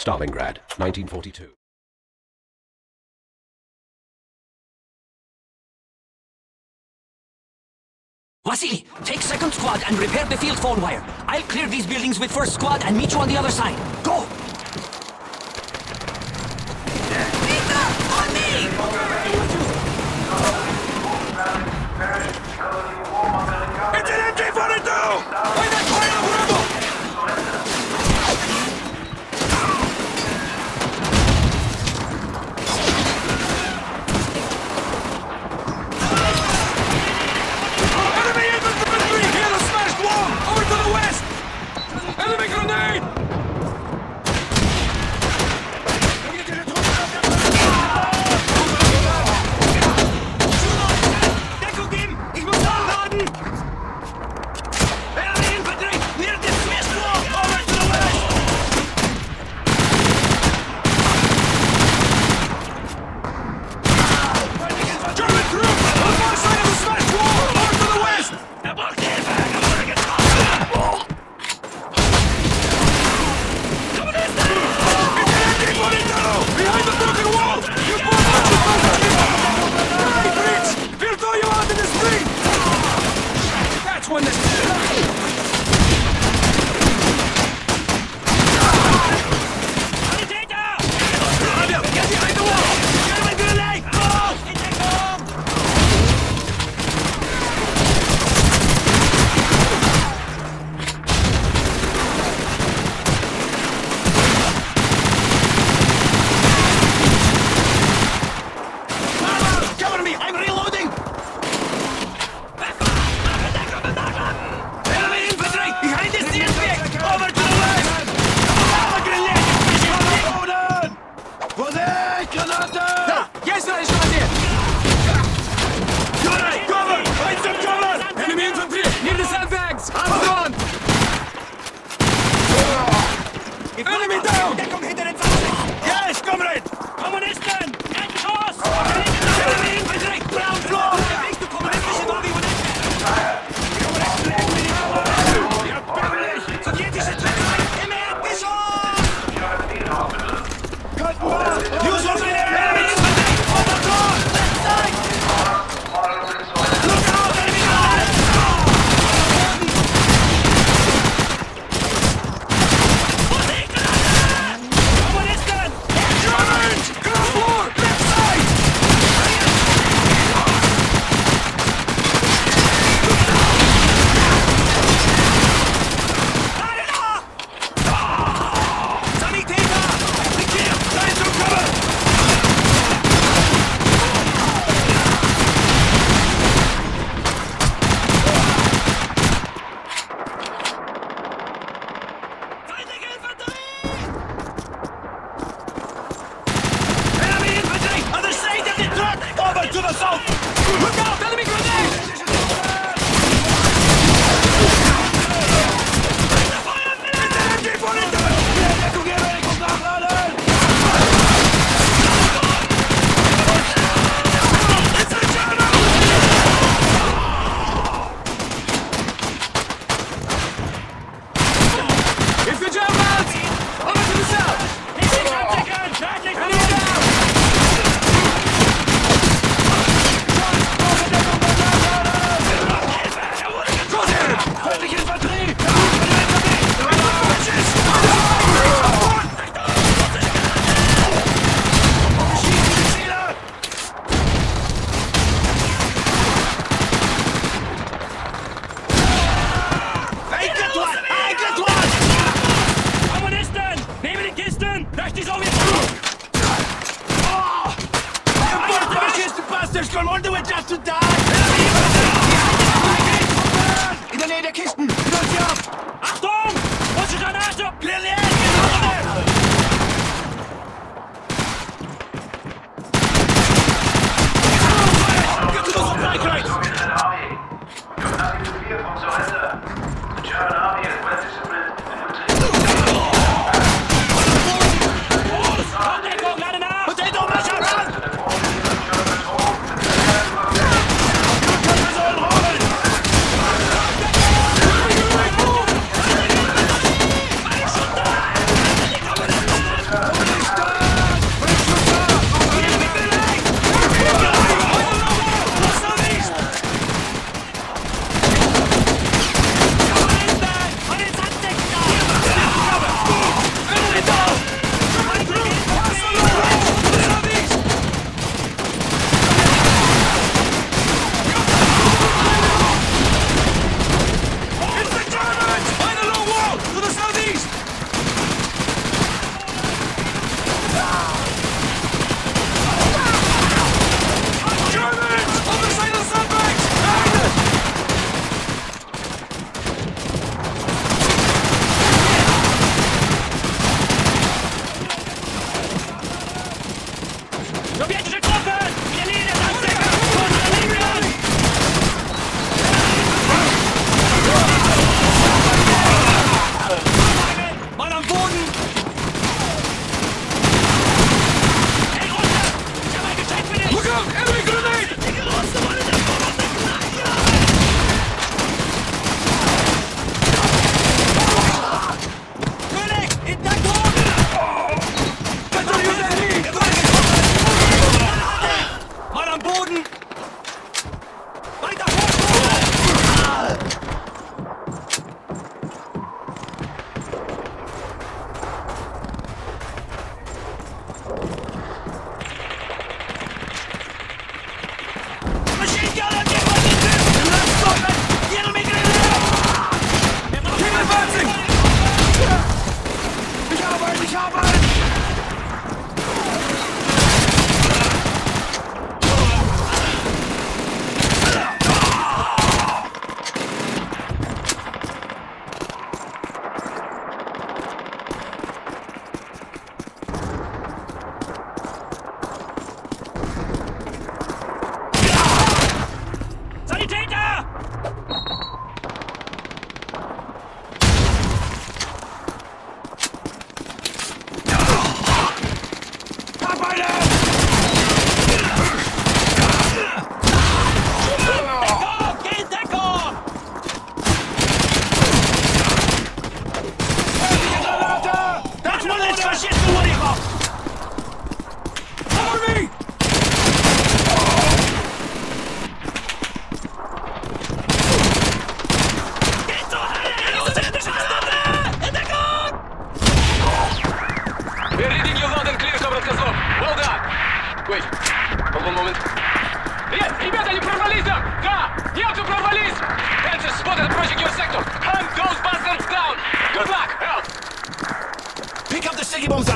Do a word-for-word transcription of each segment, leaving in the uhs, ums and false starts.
Stalingrad, nineteen forty-two. Vasili, take second squad and repair the field phone wire. I'll clear these buildings with first squad and meet you on the other side. Go! Peter, on me! It's an M G forty-two! Why not try out rebel? Enemy infantry! Hear the smashed wall! Over to the west! Enemy grenade! Deckung geben! Ich muss nachladen! Enemy infantry! Near the smashed wall! Over to the west! German troops! On the far side of the smashed wall! Over to the west! Er braucht Hilfe! Er wurde getroffen! Kommunisten! It's an M G forty-two! Behind the broken wall! You both have to fight! Right, Fritz! We'll throw you out in the street! That's when the... Sanitäter! Radio, get behind the wall! German grenade! Oh! In Deckung! Mama, cover me! I'm reloading! Enemy infantry! Behind the steel pick! Over to the left! Mama grenade! Vorsicht! Granate! Da! Yes, sir! Ist hier! Cover! Cover! Find some cover! Enemy infantry! Near the sandbags! Arms on! Enemy down! Deckung hinter den Fahrzeugen! Yes, comrade! Kommunisten! Endschuss! Enemy infantry! Ground floor! Weg, du kommunistische Marionette! Sowjetische Truppen! Im Erdgeschoss! Use of enemy infantry! On the floor! Left side! Look out, enemy grenade! Vorsicht, Granate! Kommunisten! Germans! Ground floor! Left side! Sanitäter! Hier! Nein, zum Cover! Feindliche Infanterie! Enemy infantry! On the side of the truck! Over to the south! Look out! Enemy grenade! It's an M G forty-two! Deckung geben! Ich muss nachladen! It's a German! It's the Germans! Over to the south! Enemy down! Crosshair! Feindliche Infanterie! Bitches! Schießen die Ziele! Eingetwart! Eingetwart! Kommunisten! Nehmen die Kisten! Durch die Sowjetunion! Oh! The fascist bastards gonna wonder we're just to die! In der Nähe der Kisten! Läuft sie ab! Achtung! Russische Granate! Clear the air! Get to the supply crates! Nothing to fear from surrender. The German army is well disciplined and will take Deckung, gerade nach! Potato Masher, run! to the forces of German home and Wir sollen rollen!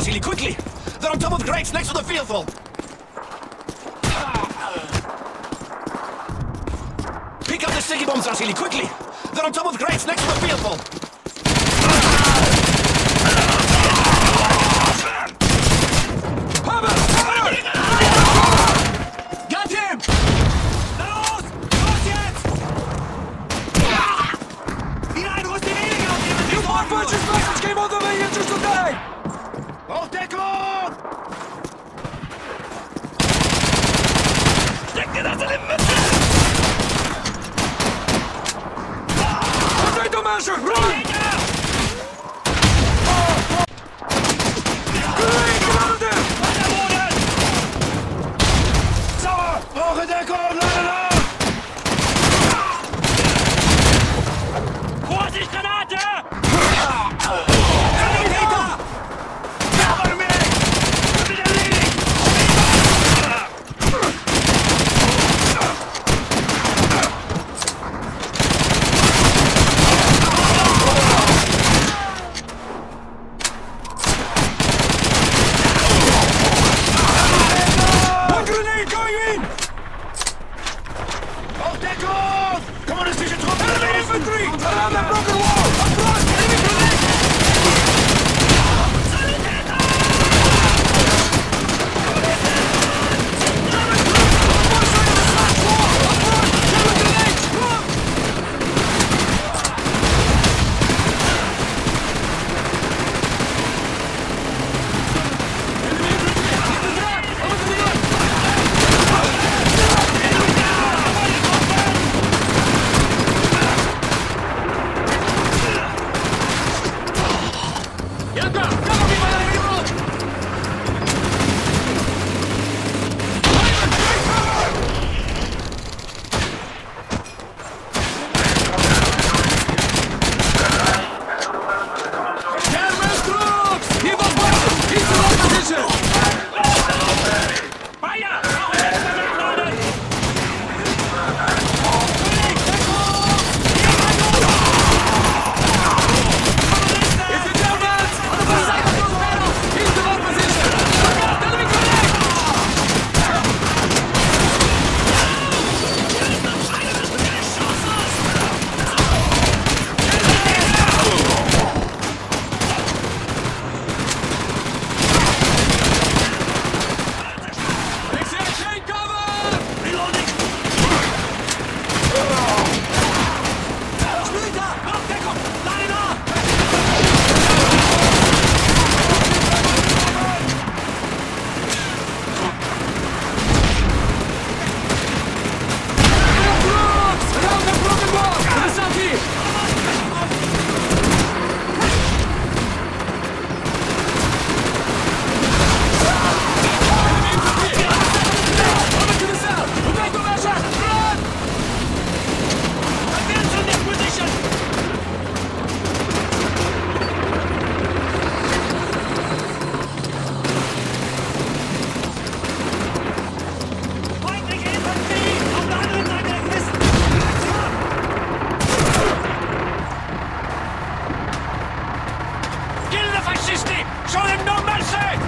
Vasili, quickly! They're on top of crates next to the field hall! Pick up the sticky bombs, Vasili, quickly! They're on top of crates next to the field hall! Got him! Los! Los jetzt! Hinein, wo ist die Weniger? You four punches message came all the way here just today! Hochdeckung! Steck dir das in die Mitte! Potato masher, run! Great, get out of there! Sauer! Brauche Deckung! Lade nach! Vorsicht, Granate! Show them no mercy!